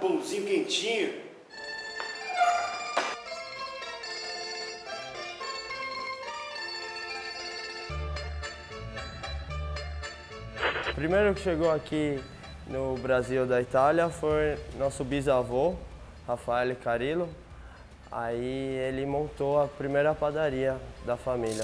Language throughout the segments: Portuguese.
pãozinho quentinho. O primeiro que chegou aqui no Brasil da Itália foi nosso bisavô, Raffaele Carillo. Aí ele montou a primeira padaria da família.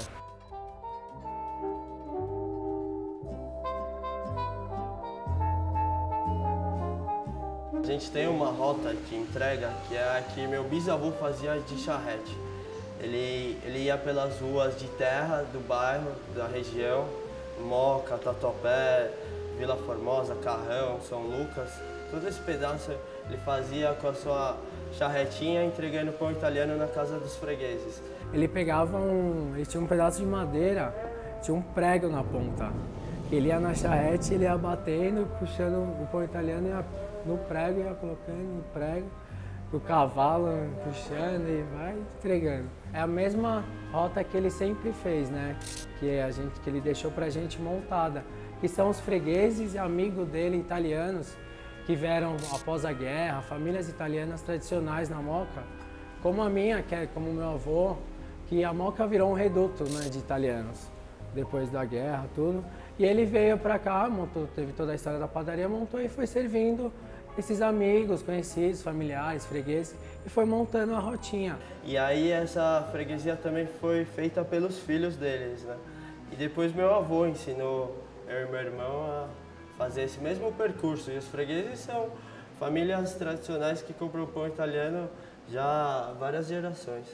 A gente tem uma rota de entrega que é a que meu bisavô fazia de charrete. Ele ia pelas ruas de terra do bairro, da região, Moca, Tatuapé, Vila Formosa, Carrão, São Lucas. Todo esse pedaço ele fazia com a sua charretinha entregando pão italiano na casa dos fregueses. Ele pegava ele tinha um pedaço de madeira, tinha um prego na ponta. Ele ia na charrete, ele ia batendo, puxando o pão italiano, ia no prego, ia colocando no prego, o cavalo puxando e vai entregando. É a mesma rota que ele sempre fez, né? Que ele deixou pra gente montada, que são os fregueses e amigos dele italianos que vieram após a guerra, famílias italianas tradicionais na Moca, como a minha, que é como o meu avô, que a Moca virou um reduto, né, de italianos, depois da guerra, tudo. E ele veio para cá, teve toda a história da padaria, montou e foi servindo esses amigos, conhecidos, familiares, fregueses, e foi montando a rotinha. E aí essa freguesia também foi feita pelos filhos deles, né? E depois meu avô ensinou eu e meu irmão a fazer esse mesmo percurso. E os fregueses são famílias tradicionais que compram pão italiano já há várias gerações.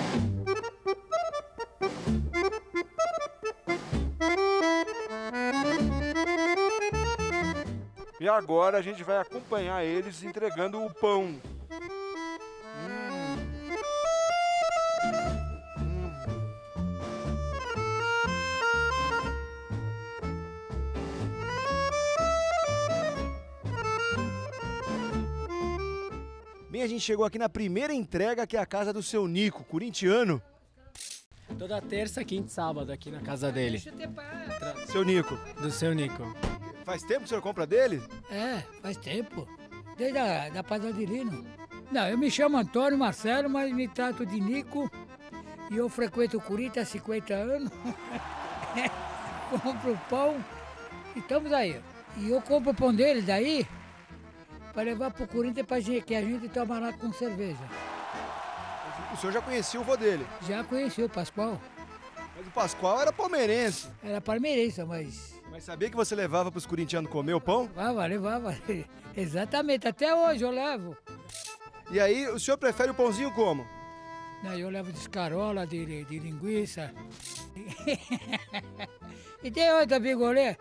E agora a gente vai acompanhar eles entregando o pão. Bem, a gente chegou aqui na primeira entrega, que é a casa do seu Nico, corintiano. Toda terça, quinta e sábado aqui na casa dele. Seu Nico. Do seu Nico. Faz tempo que o senhor compra dele? É, faz tempo. Desde da padaria Lino. Não, eu me chamo Antônio Marcelo, mas me trato de Nico. E eu frequento o Corinthians há 50 anos. Compro pão e estamos aí. E eu compro o pão dele daí para levar para o Corinthians para que a gente toma lá com cerveja. O senhor já conhecia o vô dele? Já conheci o Pascoal. Mas o Pascoal era palmeirense. Era palmeirense, mas... Mas sabia que você levava para os corintianos comer o pão? Levava. Exatamente, até hoje eu levo. E aí, o senhor prefere o pãozinho como? Não, eu levo de escarola, de linguiça. E tem outra, bigolê.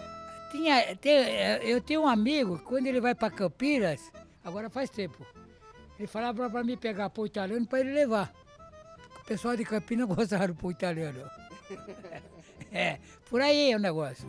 Eu tenho um amigo, quando ele vai para Campinas, agora faz tempo, ele falava para mim pegar pão italiano para ele levar. O pessoal de Campinas gostava do pão italiano. É, por aí é o negócio.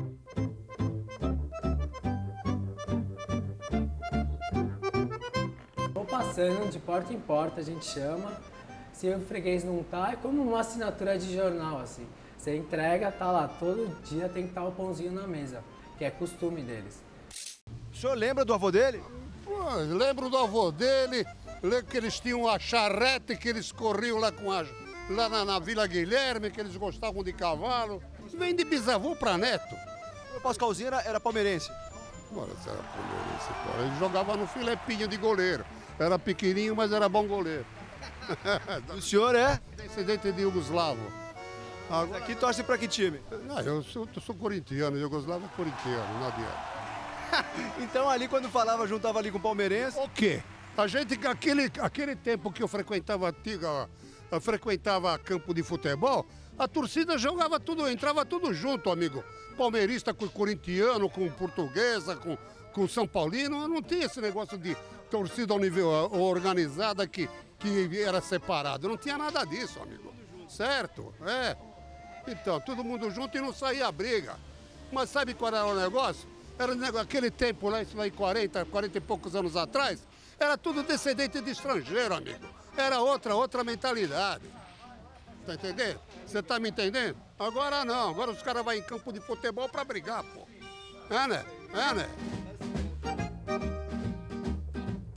Vou passando de porta em porta, a gente chama. Se o freguês não tá, é como uma assinatura de jornal, assim. Você entrega, tá lá, todo dia tem que estar o pãozinho na mesa, que é costume deles. O senhor lembra do avô dele? Pô, lembro do avô dele, lembro que eles tinham a charrete, que eles corriam lá, lá na Vila Guilherme, que eles gostavam de cavalo. Vem de bisavô para neto. O Pascoalzinho era palmeirense. Agora, se era palmeirense, pô, ele jogava no filepinho de goleiro. Era pequenininho, mas era bom goleiro. O senhor é? Descendente de Yugoslavo. Agora... Aqui torce para que time? Não, eu sou corintiano, Yugoslavo é corintiano, não adianta. Então ali quando falava, juntava ali com o palmeirense? O quê? A gente, aquele tempo que eu frequentava campo de futebol, a torcida jogava tudo, entrava tudo junto, amigo. Palmeirista com corintiano, com portuguesa, com São Paulino, não tinha esse negócio de torcida ao nível organizada que era separado. Não tinha nada disso, amigo. Certo? É. Então, todo mundo junto e não saía briga. Mas sabe qual era o negócio? Era aquele tempo lá, isso aí 40 e poucos anos atrás, era tudo descendente de estrangeiro, amigo. Era outra mentalidade. Tá entendendo? Você tá me entendendo? Agora não, agora os caras vão em campo de futebol pra brigar, pô. É, né? É, né?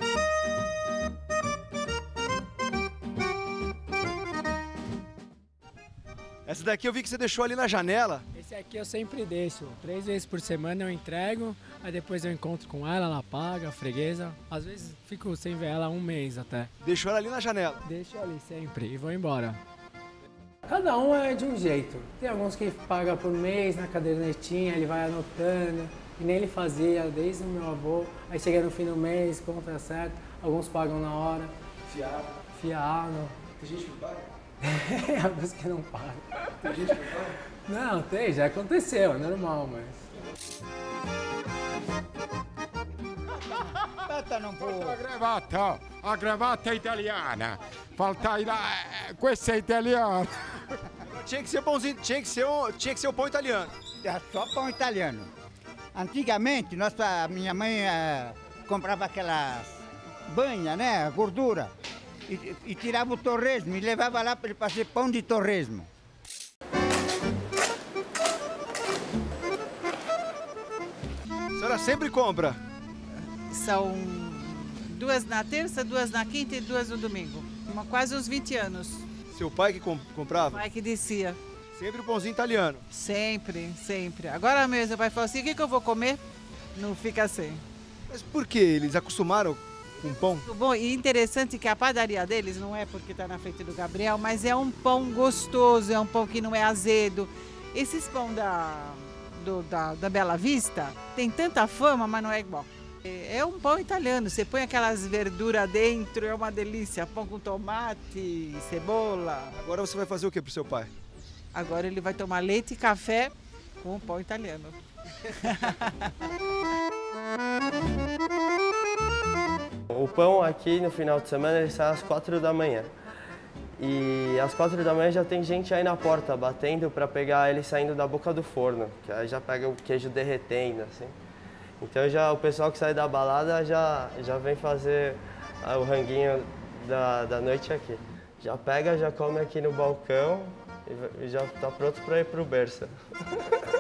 Essa daqui eu vi que você deixou ali na janela. Esse aqui eu sempre deixo. 3 vezes por semana eu entrego, aí depois eu encontro com ela paga, a freguesa. Às vezes fico sem ver ela 1 mês até. Deixou ela ali na janela. Deixo ali sempre e vou embora. Cada um é de um jeito. Tem alguns que pagam por mês na cadernetinha, ele vai anotando, e nem ele fazia desde o meu avô. Aí chega no fim do mês, conta certo. Alguns pagam na hora. Fiado. Tem gente que paga? Alguns que não pagam. Tem gente que paga? Não, tem, já aconteceu, é normal, mas... A gravata italiana. Falta questa è italiana. Tinha que ser pãozinho, tinha que ser o pão italiano. É só pão italiano. Antigamente, minha mãe comprava aquelas banhas, né, gordura, e tirava o torresmo e levava lá para ele fazer pão de torresmo. A senhora sempre compra? São 2 na terça, 2 na quinta e 2 no domingo. Quase uns 20 anos. Seu pai que comprava? Pai que descia. Sempre o pãozinho italiano. Sempre, sempre. Agora mesmo, o pai falou assim, o que eu vou comer? Não fica sem. Mas por que? Eles acostumaram com pão? Muito bom e interessante que a padaria deles não é porque está na frente do Gabriel, mas é um pão gostoso, é um pão que não é azedo. Esses pão da Bela Vista tem tanta fama, mas não é igual. É um pão italiano, você põe aquelas verduras dentro, é uma delícia. Pão com tomate, cebola. Agora você vai fazer o que pro seu pai? Agora ele vai tomar leite e café com o pão italiano. O pão aqui no final de semana ele sai às 4 da manhã. E às 4 da manhã já tem gente aí na porta batendo para pegar ele saindo da boca do forno, que aí já pega o queijo derretendo, assim. Então o pessoal que sai da balada já vem fazer o ranguinho da noite aqui. Já pega, já come aqui no balcão e já está pronto para ir pro berço.